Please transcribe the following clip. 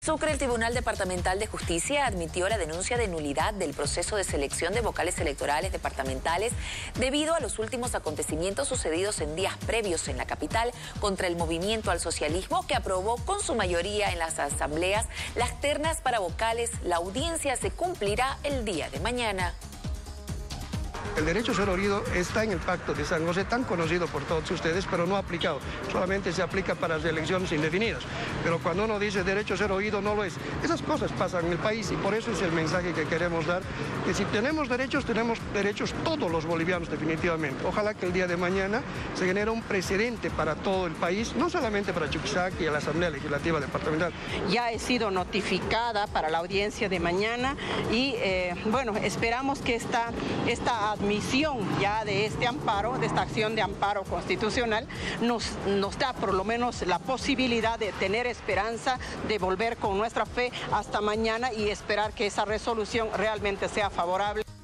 Sucre, el Tribunal Departamental de Justicia admitió la denuncia de nulidad del proceso de selección de vocales electorales departamentales debido a los últimos acontecimientos sucedidos en días previos en la capital contra el movimiento al socialismo que aprobó con su mayoría en las asambleas las ternas para vocales. La audiencia se cumplirá el día de mañana. El derecho a ser oído está en el Pacto de San José, tan conocido por todos ustedes, pero no aplicado. Solamente se aplica para las elecciones indefinidas. Pero cuando uno dice derecho a ser oído, no lo es. Esas cosas pasan en el país y por eso es el mensaje que queremos dar, que si tenemos derechos todos los bolivianos definitivamente. Ojalá que el día de mañana se genere un precedente para todo el país, no solamente para Chuquisaca y la Asamblea Legislativa Departamental. Ya he sido notificada para la audiencia de mañana y bueno, esperamos que esta admisión ya de este amparo, de esta acción de amparo constitucional, nos da por lo menos la posibilidad de tener esperanza, de volver con nuestra fe hasta mañana y esperar que esa resolución realmente sea favorable.